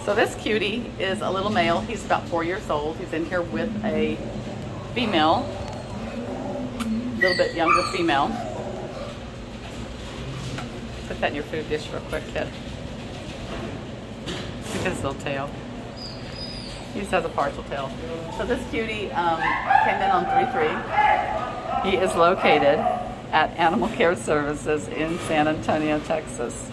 So this cutie is a little male. He's about 4 years old. He's in here with a female, a little bit younger female. Put that in your food dish real quick, kid. Look at his little tail. He just has a partial tail. So this cutie came in on 3-3. He is located at Animal Care Services in San Antonio, Texas.